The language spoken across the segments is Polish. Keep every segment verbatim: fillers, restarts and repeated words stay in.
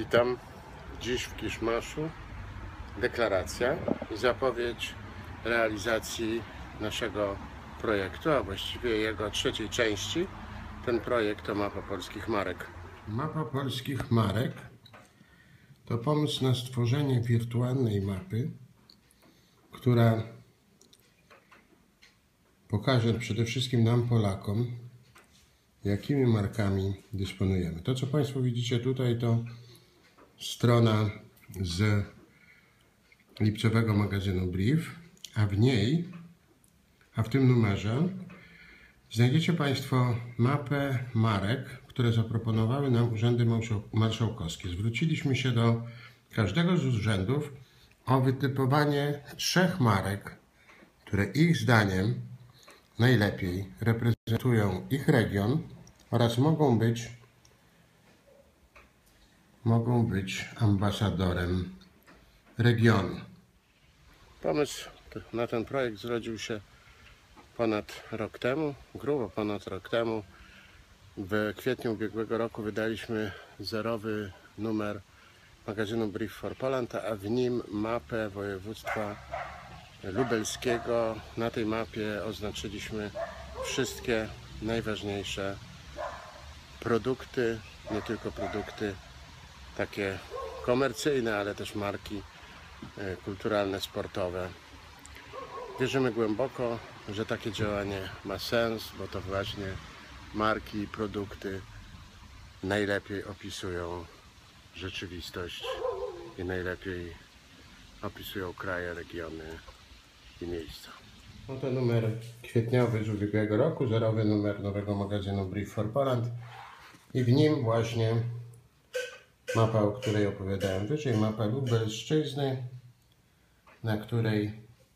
Witam. Dziś w Kiszmaszu deklaracja i zapowiedź realizacji naszego projektu, a właściwie jego trzeciej części. Ten projekt to Mapa Polskich Marek. Mapa Polskich Marek to pomysł na stworzenie wirtualnej mapy, która pokaże przede wszystkim nam, Polakom, jakimi markami dysponujemy. To, co Państwo widzicie tutaj, to strona z lipcowego magazynu Brief, a w niej, a w tym numerze znajdziecie Państwo mapę marek, które zaproponowały nam urzędy marszałkowskie. Zwróciliśmy się do każdego z urzędów o wytypowanie trzech marek, które ich zdaniem najlepiej reprezentują ich region oraz mogą być, mogą być ambasadorem regionu. Pomysł na ten projekt zrodził się ponad rok temu, grubo ponad rok temu. W kwietniu ubiegłego roku wydaliśmy zerowy numer magazynu Brief for Poland, a w nim mapę województwa lubelskiego. Na tej mapie oznaczyliśmy wszystkie najważniejsze produkty, nie tylko produkty takie komercyjne, ale też marki kulturalne, sportowe. Wierzymy głęboko, że takie działanie ma sens, bo to właśnie marki i produkty najlepiej opisują rzeczywistość i najlepiej opisują kraje, regiony i miejsca. Oto numer kwietniowy z ubiegłego roku, zerowy numer nowego magazynu Brief for Poland i w nim właśnie mapa, o której opowiadałem wyżej, mapa Lubelszczyzny, na której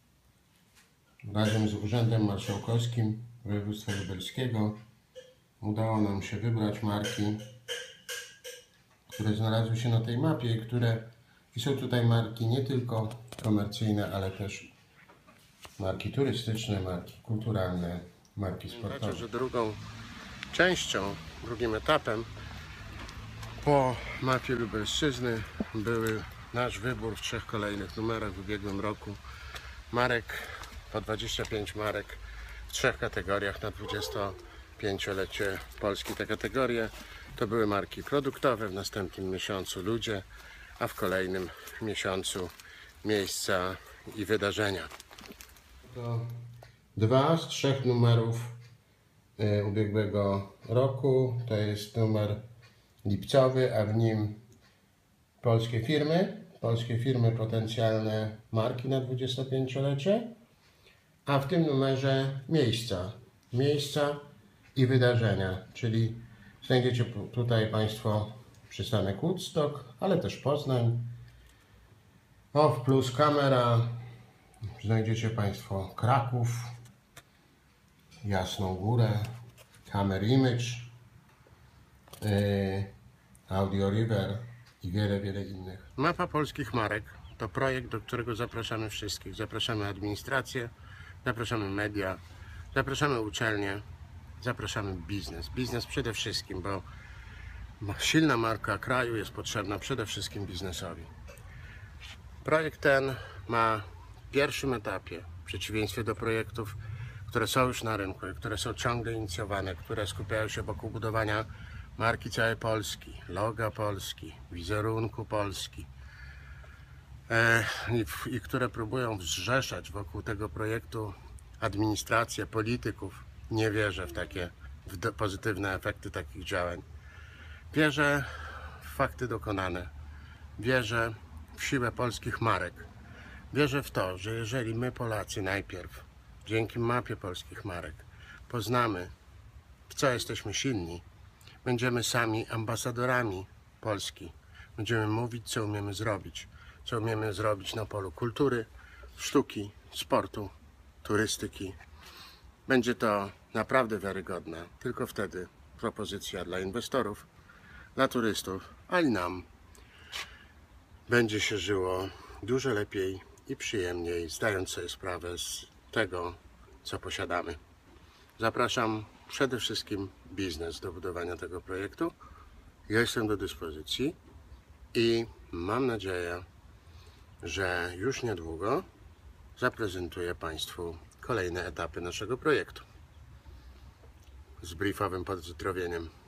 razem z Urzędem Marszałkowskim Województwa Lubelskiego udało nam się wybrać marki, które znalazły się na tej mapie i które i są tutaj marki nie tylko komercyjne, ale też marki turystyczne, marki kulturalne, marki sportowe. Znaczy, że drugą częścią, drugim etapem po mapie Lubelszczyzny były nasz wybór w trzech kolejnych numerach w ubiegłym roku marek, po dwadzieścia pięć marek w trzech kategoriach na dwudziestopięciolecie Polski. Te kategorie to były marki produktowe, w następnym miesiącu ludzie, a w kolejnym miesiącu miejsca i wydarzenia. To dwa z trzech numerów y, ubiegłego roku. To jest numer lipcowy, a w nim polskie firmy, polskie firmy potencjalne marki na dwudziestopięciolecie, a w tym numerze miejsca, miejsca i wydarzenia, czyli znajdziecie tutaj Państwo przystanek Woodstock, ale też Poznań, Off plus Kamera, znajdziecie Państwo Kraków, Jasną Górę, Hammer Image, yy, Audio River i wiele, wiele innych. Mapa Polskich Marek to projekt, do którego zapraszamy wszystkich. Zapraszamy administrację, zapraszamy media, zapraszamy uczelnie, zapraszamy biznes. Biznes przede wszystkim, bo silna marka kraju jest potrzebna przede wszystkim biznesowi. Projekt ten ma w pierwszym etapie, w przeciwieństwie do projektów, które są już na rynku i które są ciągle inicjowane, które skupiają się wokół budowania marki całej Polski, loga Polski, wizerunku Polski e, i, i które próbują zrzeszać wokół tego projektu administrację, polityków. Nie wierzę w takie w do, pozytywne efekty takich działań. Wierzę w fakty dokonane. Wierzę w siłę polskich marek. Wierzę w to, że jeżeli my, Polacy, najpierw dzięki mapie polskich marek poznamy, w co jesteśmy silni, będziemy sami ambasadorami Polski. Będziemy mówić, co umiemy zrobić. Co umiemy zrobić na polu kultury, sztuki, sportu, turystyki. Będzie to naprawdę wiarygodna. Tylko wtedy propozycja dla inwestorów, dla turystów, a i nam będzie się żyło dużo lepiej i przyjemniej, zdając sobie sprawę z tego, co posiadamy. Zapraszam przede wszystkim biznes do budowania tego projektu. Ja jestem do dyspozycji. i mam nadzieję, że już niedługo zaprezentuję Państwu kolejne etapy naszego projektu z briefowym pozdrowieniem.